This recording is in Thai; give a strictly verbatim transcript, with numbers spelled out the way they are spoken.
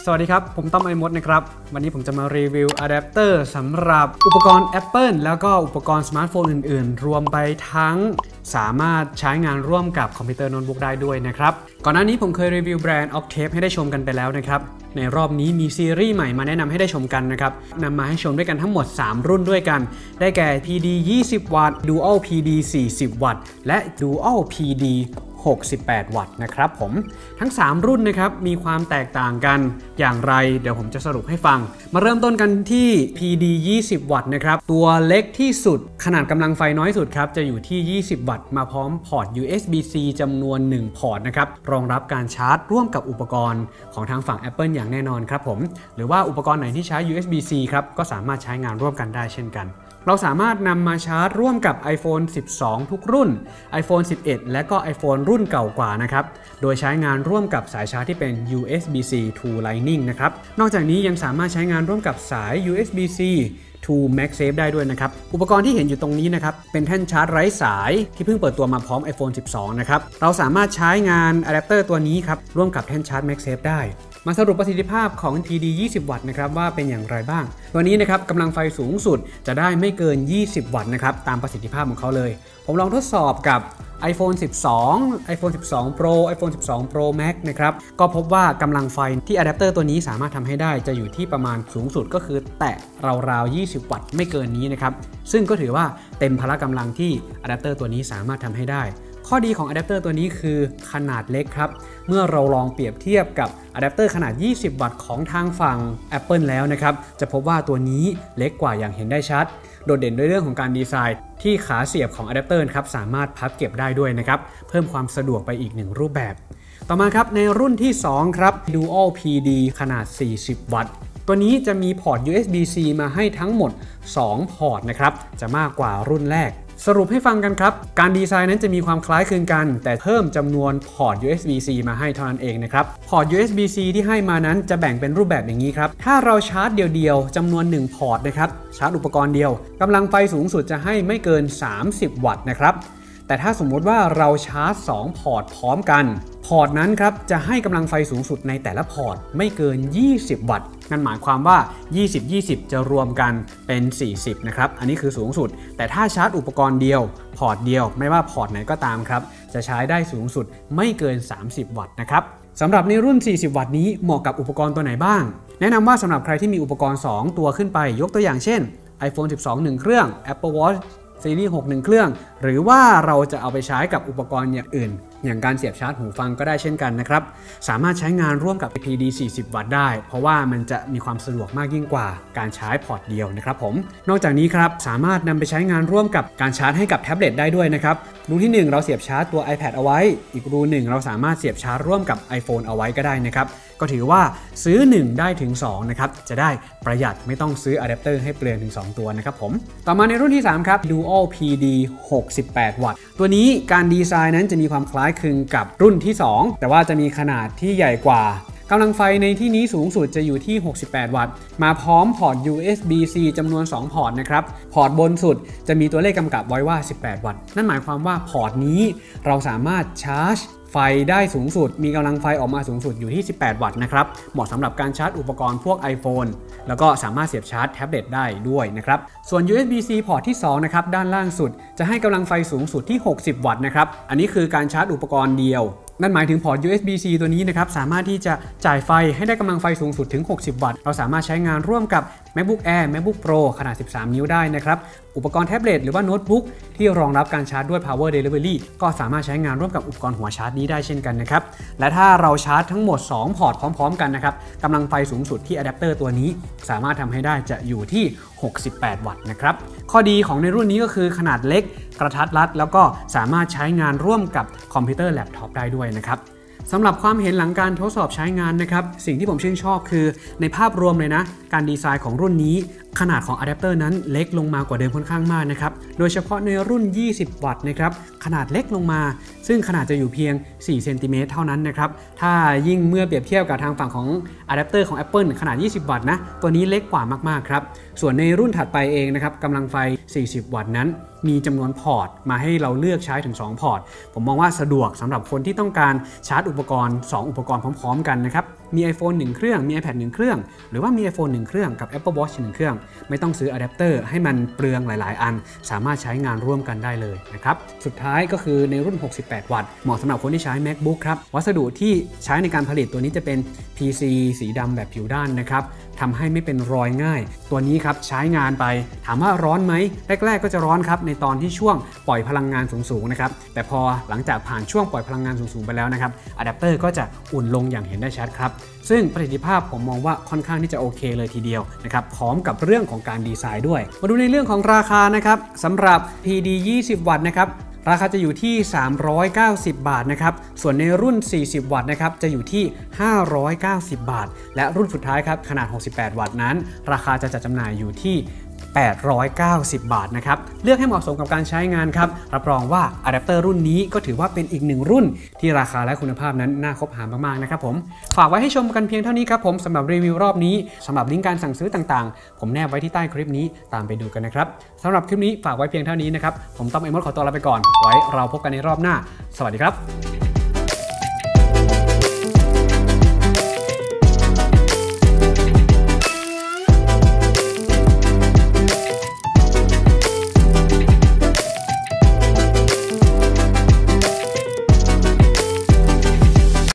วัสดีครับผมต้อมไอมดนะครับวันนี้ผมจะมารีวิวอะแดปเตอร์สำหรับอุปกรณ์ Apple แล้วก็อุปกรณ์สมาร์ทโฟนอื่นๆรวมไปทั้งสามารถใช้งานร่วมกับคอมพิวเตอร์โน้ตบุ๊กได้ด้วยนะครับก่อนหน้านี้ผมเคยรีวิวแบรนด์ Octave ให้ได้ชมกันไปแล้วนะครับในรอบนี้มีซีรีส์ใหม่มาแนะนำให้ได้ชมกันนะครับนำมาให้ชมด้วยกันทั้งหมดสามรุ่นด้วยกันได้แก่ พี ดี ยี่สิบ วัตต์ Dual พี ดี สี่สิบ วัตต์และ Dual พี ดี หกสิบแปด วัตต์นะครับผมทั้งสามรุ่นนะครับมีความแตกต่างกันอย่างไรเดี๋ยวผมจะสรุปให้ฟังมาเริ่มต้นกันที่ พี ดี ยี่สิบ วัตต์นะครับตัวเล็กที่สุดขนาดกำลังไฟน้อยสุดครับจะอยู่ที่ยี่สิบวัตต์มาพร้อมพอร์ต ยู เอส บี ซี จำนวนหนึ่งพอร์ตนะครับรองรับการชาร์จร่วมกับอุปกรณ์ของทางฝั่ง Apple อย่างแน่นอนครับผมหรือว่าอุปกรณ์ไหนที่ใช้ ยู เอส บี ซี ครับก็สามารถใช้งานร่วมกันได้เช่นกันเราสามารถนำมาชาร์จร่วมกับ iPhone สิบสอง ทุกรุ่น iPhone สิบเอ็ด และก็ iPhone รุ่นเก่ากว่านะครับโดยใช้งานร่วมกับสายชาร์จที่เป็น ยู เอส บี ซี to Lightning นะครับนอกจากนี้ยังสามารถใช้งานร่วมกับสาย ยู เอส บี ซี to MagSafe ได้ด้วยนะครับอุปกรณ์ที่เห็นอยู่ตรงนี้นะครับเป็นแท่นชาร์จไร้สายที่เพิ่งเปิดตัวมาพร้อม iPhone สิบสอง นะครับเราสามารถใช้งานอะแดปเตอร์ตัวนี้ครับร่วมกับแท่นชาร์จ MagSafe ได้มาสรุปประสิทธิภาพของ พี ดี ยี่สิบ วัตต์นะครับว่าเป็นอย่างไรบ้างตัวนี้นะครับกำลังไฟสูงสุดจะได้ไม่เกินยี่สิบวัตต์นะครับตามประสิทธิภาพของเขาเลยผมลองทดสอบกับ iPhone สิบสอง iPhone สิบสอง Pro iPhone สิบสอง Pro Max นะครับก็พบว่ากำลังไฟที่อะแดปเตอร์ตัวนี้สามารถทำให้ได้จะอยู่ที่ประมาณสูงสุดก็คือแตะราวๆยี่สิบวัตต์ไม่เกินนี้นะครับซึ่งก็ถือว่าเต็มพละกำลังที่อะแดปเตอร์ตัวนี้สามารถทำให้ได้ข้อดีของอะแดปเตอร์ตัวนี้คือขนาดเล็กครับเมื่อเราลองเปรียบเทียบกับอะแดปเตอร์ขนาดยี่สิบวัตต์ของทางฝั่ง Apple แล้วนะครับจะพบว่าตัวนี้เล็กกว่าอย่างเห็นได้ชัดโดดเด่นด้วยเรื่องของการดีไซน์ที่ขาเสียบของอะแดปเตอร์ครับสามารถพับเก็บได้ด้วยนะครับเพิ่มความสะดวกไปอีกหนึ่งรูปแบบต่อมาครับในรุ่นที่สองครับ Dual พี ดี ขนาดสี่สิบวัตต์ตัวนี้จะมีพอร์ต ยู เอส บี ซี มาให้ทั้งหมดสองพอร์ตนะครับจะมากกว่ารุ่นแรกสรุปให้ฟังกันครับการดีไซน์นั้นจะมีความคล้ายคลึงกันแต่เพิ่มจำนวนพอร์ต ยู เอส บี ซี มาให้เท่านั้นเองนะครับพอร์ต ยู เอส บี ซี ที่ให้มานั้นจะแบ่งเป็นรูปแบบอย่างนี้ครับถ้าเราชาร์จเดียวๆจำนวนหนึ่งพอร์ตนะครับชาร์จอุปกรณ์เดียวกำลังไฟสูงสุดจะให้ไม่เกินสามสิบวัตต์นะครับแต่ถ้าสมมติว่าเราชาร์จสองพอร์ตพร้อมกันพอร์ตนั้นครับจะให้กำลังไฟสูงสุดในแต่ละพอร์ตไม่เกินยี่สิบวัตต์นั่นหมายความว่ายี่สิบ ยี่สิบจะรวมกันเป็นสี่สิบนะครับอันนี้คือสูงสุดแต่ถ้าชาร์จอุปกรณ์เดียวพอร์ตเดียวไม่ว่าพอร์ตไหนก็ตามครับจะใช้ได้สูงสุดไม่เกินสามสิบวัตต์นะครับสำหรับในรุ่นสี่สิบวัตต์นี้เหมาะกับอุปกรณ์ตัวไหนบ้างแนะนำว่าสำหรับใครที่มีอุปกรณ์สองตัวขึ้นไปยกตัวอย่างเช่น iPhone สิบสอง หนึ่งเครื่อง Apple Watchซีรีส์หก หนึ่งเครื่องหรือว่าเราจะเอาไปใช้กับอุปกรณ์อย่างอื่นอย่างการเสียบชาร์จหูฟังก็ได้เช่นกันนะครับสามารถใช้งานร่วมกับ พี ดี สี่สิบ วัตต์ได้เพราะว่ามันจะมีความสะดวกมากยิ่งกว่าการใช้พอร์ตเดียวนะครับผมนอกจากนี้ครับสามารถนำไปใช้งานร่วมกับการชาร์จให้กับแท็บเล็ตได้ด้วยนะครับรูที่หนึ่งเราเสียบชาร์จตัว iPad เอาไว้อีกรูหนึ่งเราสามารถเสียบชาร์จร่วมกับ iPhone เอาไว้ก็ได้นะครับก็ถือว่าซื้อหนึ่งได้ถึงสองนะครับจะได้ประหยัดไม่ต้องซื้ออะแดปเตอร์ให้เปลืองถึงสองตัวนะครับผมต่อมาในรุ่นที่สามครับ Dual พี ดี หกสิบแปด วัตต์ตัวนี้การดีไซน์นั้นจะมีความคล้ายคลึงกับรุ่นที่สองแต่ว่าจะมีขนาดที่ใหญ่กว่ากำลังไฟในที่นี้สูงสุดจะอยู่ที่หกสิบแปดวัตต์มาพร้อมพอร์ต ยู เอส บี ซี จำนวนสองพอร์ตนะครับพอร์ตบนสุดจะมีตัวเลขกำกับไว้ว่าสิบแปดวัตต์นั่นหมายความว่าพอร์ตนี้เราสามารถชาร์จไฟได้สูงสุดมีกำลังไฟออกมาสูงสุดอยู่ที่สิบแปดวัตต์นะครับเหมาะสำหรับการชาร์จอุปกรณ์พวก iPhone แล้วก็สามารถเสียบชาร์จแท็บเล็ตได้ด้วยนะครับส่วน ยู เอส บี ซี พอร์ตที่สองนะครับด้านล่างสุดจะให้กำลังไฟสูงสุดที่หกสิบวัตต์นะครับอันนี้คือการชาร์จอุปกรณ์เดียวนั่นหมายถึงพอร์ต ยู เอส บี ซี ตัวนี้นะครับสามารถที่จะจ่ายไฟให้ได้กำลังไฟสูงสุดถึงหกสิบวัตต์เราสามารถใช้งานร่วมกับ MacBook Air MacBook Pro ขนาดสิบสามนิ้วได้นะครับอุปกรณ์แท็บเล็ตหรือว่าโน้ตบุ๊กที่รองรับการชาร์จด้วย Power Delivery ก็สามารถใช้งานร่วมกับอุปกรณ์หัวชาร์จนี้ได้เช่นกันนะครับและถ้าเราชาร์จทั้งหมดสองพอร์ตพร้อมๆกันนะครับกำลังไฟสูงสุดที่อะแดปเตอร์ตัวนี้สามารถทำให้ได้จะอยู่ที่หกสิบแปดวัตต์นะครับข้อดีของในรุ่นนี้ก็คือขนาดเล็กกระทัดรัดแล้วก็สามารถใช้งานร่วมกับคอมพิวเตอร์แล็ปท็อปได้ด้วยนะครับสำหรับความเห็นหลังการทดสอบใช้งานนะครับสิ่งที่ผมชื่นชอบคือในภาพรวมเลยนะการดีไซน์ของรุ่นนี้ขนาดของอะแดปเตอร์นั้นเล็กลงมากว่าเดิมค่อนข้างมากนะครับโดยเฉพาะในรุ่นยี่สิบวัตต์นะครับขนาดเล็กลงมาซึ่งขนาดจะอยู่เพียงสี่เซนติเมตรเท่านั้นนะครับถ้ายิ่งเมื่อเปรียบเทียบกับทางฝั่งของอะแดปเตอร์ของ Apple ขนาดยี่สิบวัตต์นะตัวนี้เล็กกว่ามากๆครับส่วนในรุ่นถัดไปเองนะครับกำลังไฟสี่สิบวัตต์นั้นมีจำนวนพอร์ตมาให้เราเลือกใช้ถึงสองพอร์ตผมมองว่าสะดวกสำหรับคนที่ต้องการชาร์จอุปกรณ์สองอุปกรณ์พร้อมๆกันนะครับมี iPhone หนึ่งเครื่องมี iPad หนึ่งเครื่องหรือว่ามี iPhone หนึ่งเครื่องกับ Apple Watch หนึ่งเครื่องไม่ต้องซื้ออะแดปเตอร์ให้มันเปลืองหลายๆอันสามารถใช้งานร่วมกันได้เลยนะครับสุดท้ายก็คือในรุ่นหกสิบแปดวัตต์เหมาะสำหรับคนที่ใช้ MacBook ครับวัสดุที่ใช้ในการผลิตตัวนี้จะเป็น พี ซี สีดำแบบผิวด้านนะครับทำให้ไม่เป็นรอยง่ายตัวนี้ครับใช้งานไปถามว่าร้อนไหมแรกๆก็จะร้อนครับในตอนที่ช่วงปล่อยพลังงานสูงๆนะครับแต่พอหลังจากผ่านช่วงปล่อยพลังงานสูงๆไปแล้วนะครับอะแดปเตอร์ก็จะอุ่นลงอย่างเห็นได้ชัดครับซึ่งประสิทธิภาพผมมองว่าค่อนข้างที่จะโอเคเลยทีเดียวนะครับพร้อมกับเรื่องของการดีไซน์ด้วยมาดูในเรื่องของราคานะครับสำหรับ พี ดี ยี่สิบ วัตต์นะครับราคาจะอยู่ที่สามร้อยเก้าสิบบาทนะครับส่วนในรุ่นสี่สิบวัตต์นะครับจะอยู่ที่ห้าร้อยเก้าสิบบาทและรุ่นสุดท้ายครับขนาดหกสิบแปดวัตต์นั้นราคาจะจัดจำหน่ายอยู่ที่แปดร้อยเก้าสิบบาทนะครับเลือกให้เหมาะสมกับการใช้งานครับรับรองว่าอะแดปเตอร์รุ่นนี้ก็ถือว่าเป็นอีกหนึ่งรุ่นที่ราคาและคุณภาพนั้นน่าคบหามากๆนะครับผมฝากไว้ให้ชมกันเพียงเท่านี้ครับผมสำหรับรีวิวรอบนี้สำหรับลิงก์การสั่งซื้อต่างๆผมแนบไว้ที่ใต้คลิปนี้ตามไปดูกันนะครับสำหรับคลิปนี้ฝากไว้เพียงเท่านี้นะครับผมต้อมเอมอสขอตัวลาไปก่อนไว้เราพบกันในรอบหน้าสวัสดีครับ